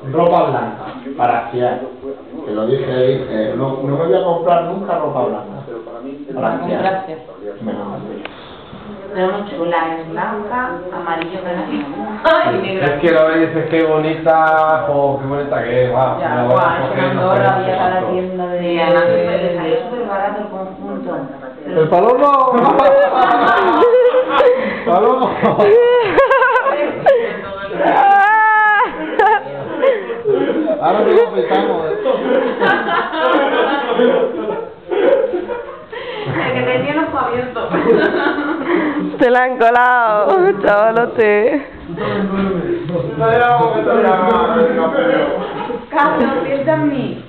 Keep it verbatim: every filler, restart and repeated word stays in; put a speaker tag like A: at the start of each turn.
A: ropa blanca para esquiar. Te lo dije, dije, no, no me voy a comprar nunca ropa blanca para esquiar.
B: Pero muy chula, es blanca, amarillo granadino. Y negra.
C: Es que lo veis, es que bonita, jo, qué bonita que es, va.
B: Ya, guau, es que en Andorra había cada tienda de... Y además me salió súper barato el conjunto.
C: ¡El palomo! ¡Palomo! Ahora no lo pensamos.
B: El que tenía el ojo abierto.
D: Se la han colado, chavalote.
C: No era un momento de la...
B: Carlos, piensa en mí.